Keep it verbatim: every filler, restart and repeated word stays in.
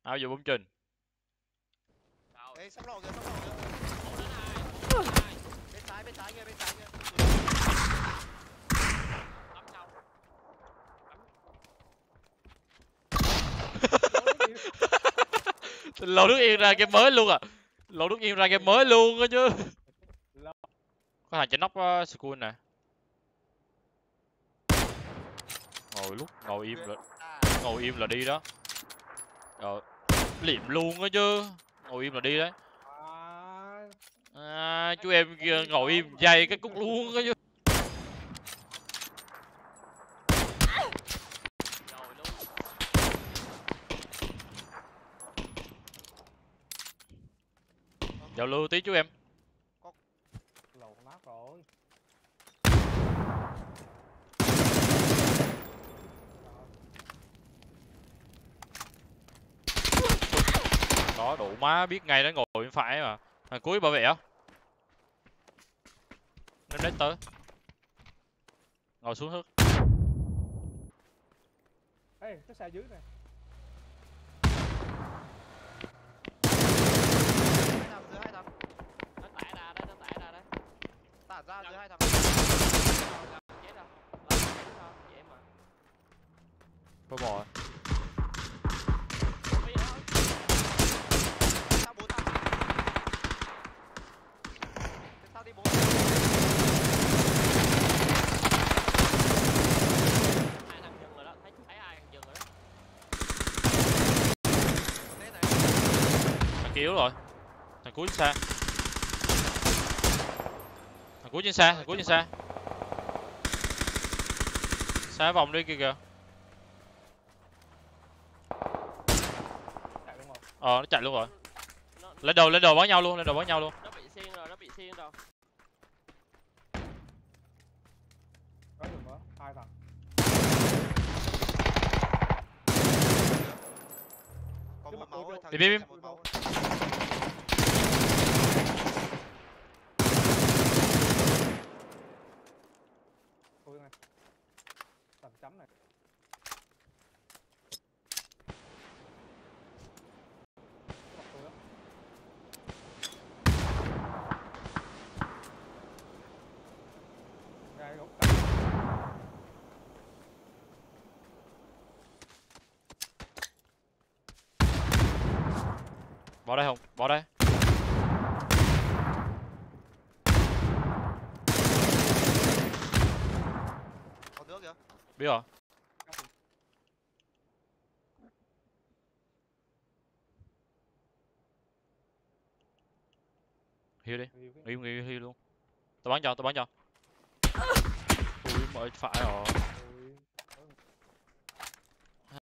Áo vô bóng trình. Ê, sắp lộ kìa, sắp lộ kìa. Bên trái, bên trái kia, bên trái kia. Lầu nước yên ra game mới luôn à. Lầu nước yên ra game mới luôn á chứ. Có thằng trên nóc uh, school nè. Ngồi lúc ngồi im là ngồi im là đi đó. Rồi liệm luôn á chứ. Ngồi im là đi đấy. À, chú em kia ngồi im dây cái cút luôn á chứ. Giao lưu tí chú em. Lầu nát rồi. Đó đủ má biết ngay nó ngồi bên phải mà. Thằng cuối bảo vệ á. Nó đến tới. Ngồi xuống hết. Ê, cái xe dưới này. Hai thằng, dưới hai thằng. Nó tẻ ra đấy, nó tẻ ra đấy. Tản ra dưới hai thằng. Chết rồi. Ờ, chết rồi, dễ mà. Có bò. Sao bốn thằng? Sao đi bốn? Hai thằng dừng rồi đó, thấy thấy hai thằng dừng rồi đó. Thế này. Thằng kia yếu rồi. Thằng cuối trên xa. Thằng cuối trên xa, thằng cuối trên xa. Xa vòng đi kìa kìa. Chạy luôn rồi. Ờ nó chạy luôn rồi. Nó, Lên đầu lên đầu bắn nhau luôn, lên đầu bắn nhau luôn. nó bị xiên rồi, nó bị xiên rồi. Có dùng nữa, hai thằng. Có một máu rồi, thằng Bim, bim, kia một máu. Tôi này. Tầm chấm này. Mặt tôi đó. Gai gốc cạnh. Bỏ đây không? Bỏ đây. Có nước kìa. Biết rồi. Hiu đi. Hiu hiu hiu luôn. Tao bắn cho, tao bắn cho. Ui mới phải rồi.